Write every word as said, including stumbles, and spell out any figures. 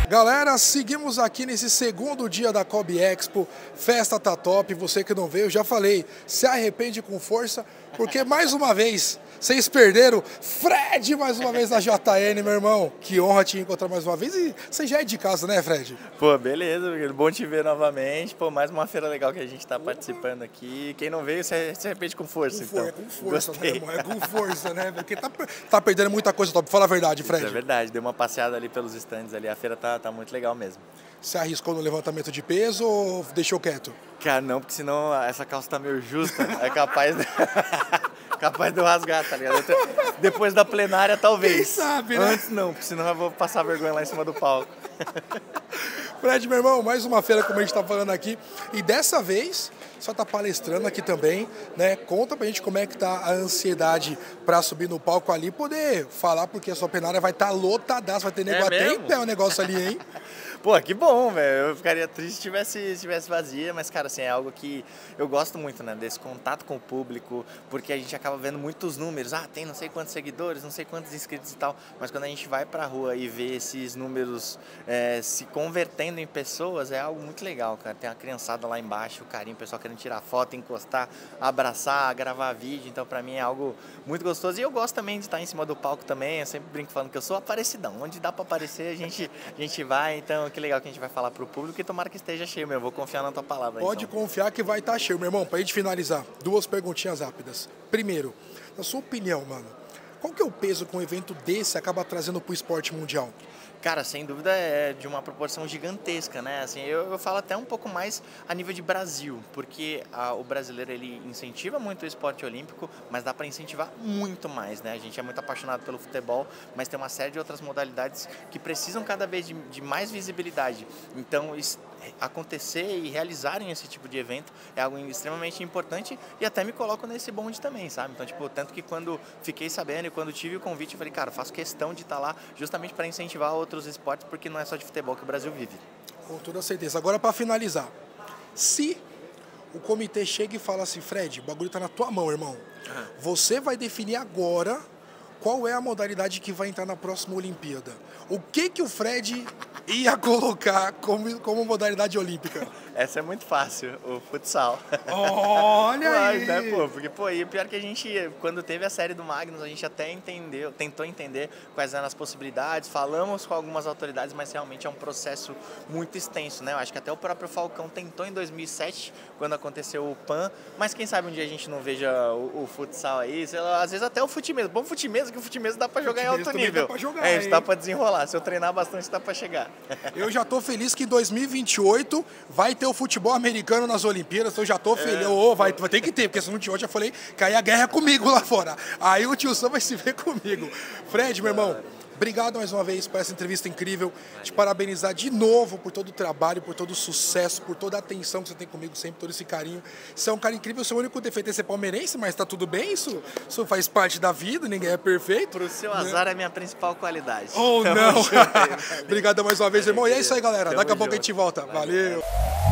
Galera, seguimos aqui nesse segundo dia da Kobe Expo, festa tá top, você que não veio, eu já falei, se arrepende com força, porque mais uma vez, vocês perderam, Fred mais uma vez na J N, meu irmão, que honra te encontrar mais uma vez, e você já é de casa, né, Fred? Pô, beleza, bom te ver novamente, pô, mais uma feira legal que a gente tá participando aqui, quem não veio, se arrepende com força, com então. For, com força, né, irmão? É com força, né, porque tá, tá perdendo muita coisa top, fala a verdade, Fred. Isso é verdade, deu uma passeada ali pelos stands ali, a feira tá, tá muito legal mesmo. Você arriscou no levantamento de peso ou deixou quieto? Cara, não, porque senão essa calça tá meio justa, é capaz de, capaz de eu rasgar, tá ligado? Depois da plenária, talvez. Quem sabe, né? Antes não, porque senão eu vou passar vergonha lá em cima do palco. Fred, meu irmão, mais uma feira como a gente tá falando aqui, e dessa vez só tá palestrando aqui também, né? Conta pra gente como é que tá a ansiedade pra subir no palco ali e poder falar, porque a sua plenária vai estar tá lotadaço, vai ter nego É até mesmo? em pé o negócio ali, hein? Pô, que bom, velho. Eu ficaria triste se tivesse, se tivesse vazia, mas, cara, assim, é algo que eu gosto muito, né? Desse contato com o público, porque a gente acaba vendo muitos números. Ah, tem não sei quantos seguidores, não sei quantos inscritos e tal. Mas quando a gente vai pra rua e vê esses números é, se convertendo em pessoas, é algo muito legal, cara. Tem uma criançada lá embaixo, o carinho, o pessoal querendo tirar foto, encostar, abraçar, gravar vídeo. Então, pra mim, é algo muito gostoso. E eu gosto também de estar em cima do palco também. Eu sempre brinco falando que eu sou aparecidão. Onde dá pra aparecer, a gente, a gente vai. Então, que legal que a gente vai falar pro público e tomara que esteja cheio, meu. Eu vou confiar na tua palavra. Pode então. confiar que vai estar tá cheio, meu irmão. Pra gente finalizar, duas perguntinhas rápidas. Primeiro, na sua opinião, mano, qual que é o peso que um evento desse acaba trazendo pro esporte mundial? Cara, sem dúvida é de uma proporção gigantesca, né? Assim, eu, eu falo até um pouco mais a nível de Brasil, porque a, o brasileiro ele incentiva muito o esporte olímpico, mas dá para incentivar muito mais, né? A gente é muito apaixonado pelo futebol, mas tem uma série de outras modalidades que precisam cada vez de, de mais visibilidade. Então, isso, acontecer e realizarem esse tipo de evento é algo extremamente importante e até me coloco nesse bonde também, sabe? Então, tipo, tanto que quando fiquei sabendo e quando tive o convite, eu falei, cara, eu faço questão de estar lá justamente para incentivar outros esportes, porque não é só de futebol que o Brasil vive. Com toda certeza. Agora, para finalizar, se o comitê chega e fala assim, Fred, o bagulho tá na tua mão, irmão. Uhum. Você vai definir agora qual é a modalidade que vai entrar na próxima Olimpíada. O que que o Fred ia colocar como, como modalidade olímpica? Essa é muito fácil, o futsal. Olha aí! Mas, né, pô, porque, pô, e pior que a gente, quando teve a série do Magnus, a gente até entendeu, tentou entender quais eram as possibilidades, falamos com algumas autoridades, mas realmente é um processo muito extenso, né? Eu acho que até o próprio Falcão tentou em dois mil e sete, quando aconteceu o PAN, mas quem sabe um dia a gente não veja o, o futsal aí, sei lá, às vezes até o futimesmo. Bom, futimesmo, que o futimesmo dá pra jogar em alto nível. Dá pra jogar, é, isso dá pra desenrolar. Se eu treinar bastante, dá pra chegar. Eu já tô feliz que em dois mil e vinte e oito vai ter o futebol americano nas Olimpíadas, eu já tô feliz. É. Oh, vai, vai ter que ter, porque se não tinha, eu já falei que aí a guerra é comigo lá fora. Aí o tio Sam vai se ver comigo. Fred, meu irmão, obrigado mais uma vez por essa entrevista incrível. Te parabenizar de novo por todo o trabalho, por todo o sucesso, por toda a atenção que você tem comigo sempre, todo esse carinho. Você é um cara incrível, seu único defeito é ser palmeirense, mas tá tudo bem, isso, isso faz parte da vida, ninguém é perfeito. Pro seu azar né? É a minha principal qualidade. Oh, não! Obrigado mais uma vez, irmão. E é isso aí, galera. Daqui a pouco a gente volta. Valeu!